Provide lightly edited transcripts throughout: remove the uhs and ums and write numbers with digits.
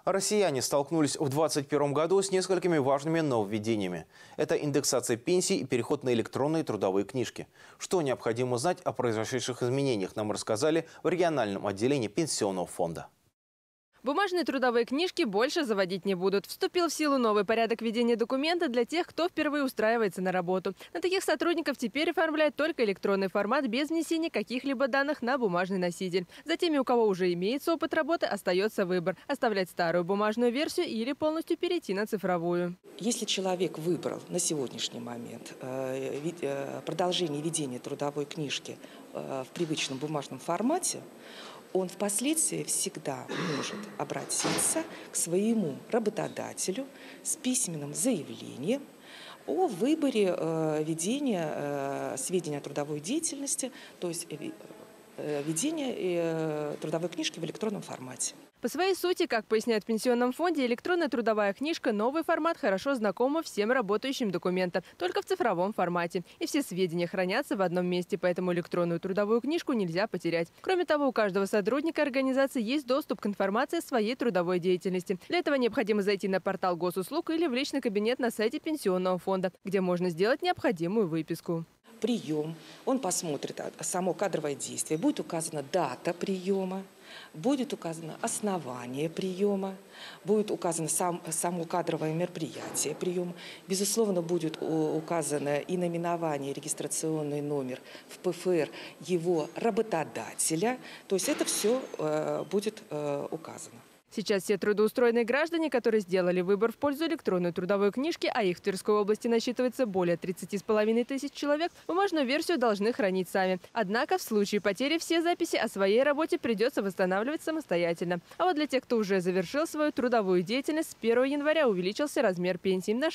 Россияне столкнулись в 2021 году с несколькими важными нововведениями. Это индексация пенсий и переход на электронные трудовые книжки. Что необходимо знать о произошедших изменениях, нам рассказали в региональном отделении Пенсионного фонда. Бумажные трудовые книжки больше заводить не будут. Вступил в силу новый порядок ведения документа для тех, кто впервые устраивается на работу. На таких сотрудников теперь оформляют только электронный формат без внесения каких-либо данных на бумажный носитель. За теми, у кого уже имеется опыт работы, остается выбор – оставлять старую бумажную версию или полностью перейти на цифровую. Если человек выбрал на сегодняшний момент продолжение ведения трудовой книжки в привычном бумажном формате, он впоследствии всегда может обратиться к своему работодателю с письменным заявлением о выборе ведения сведений о трудовой деятельности, то есть ведения трудовой книжки в электронном формате. По своей сути, как поясняют в Пенсионном фонде, электронная трудовая книжка – новый формат, хорошо знакомый всем работающим документам, только в цифровом формате. И все сведения хранятся в одном месте, поэтому электронную трудовую книжку нельзя потерять. Кроме того, у каждого сотрудника организации есть доступ к информации о своей трудовой деятельности. Для этого необходимо зайти на портал госуслуг или в личный кабинет на сайте Пенсионного фонда, где можно сделать необходимую выписку. Прием, он посмотрит само кадровое действие, будет указана дата приема, будет указано основание приема, будет указано само кадровое мероприятие приема. Безусловно, будет указано и наименование, регистрационный номер в ПФР его работодателя. То есть это все будет указано. Сейчас все трудоустроенные граждане, которые сделали выбор в пользу электронной трудовой книжки, а их в Тверской области насчитывается более 30,5 тысяч человек, бумажную версию должны хранить сами. Однако в случае потери все записи о своей работе придется восстанавливать самостоятельно. А вот для тех, кто уже завершил свою трудовую деятельность, с 1 января увеличился размер пенсии на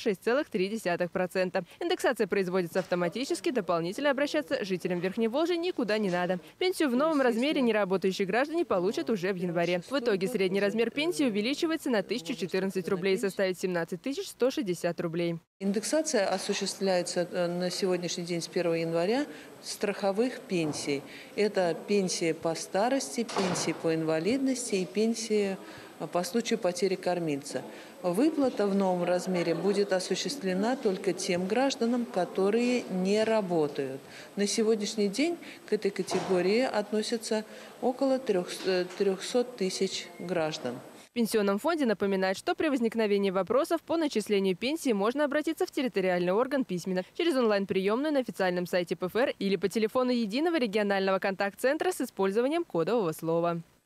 6,3%. Индексация производится автоматически, дополнительно обращаться жителям Верхней Волжи никуда не надо. Пенсию в новом размере неработающие граждане получат уже в январе. В итоге средний размер пенсии увеличивается на 1014 рублей и составит 17 160 рублей. Индексация осуществляется на сегодняшний день с 1 января страховых пенсий. Это пенсии по старости, пенсии по инвалидности и пенсии по случаю потери кормильца. Выплата в новом размере будет осуществлена только тем гражданам, которые не работают. На сегодняшний день к этой категории относятся около 300 тысяч граждан. В Пенсионном фонде напоминают, что при возникновении вопросов по начислению пенсии можно обратиться в территориальный орган письменно, через онлайн-приемную на официальном сайте ПФР или по телефону единого регионального контакт-центра с использованием кодового слова.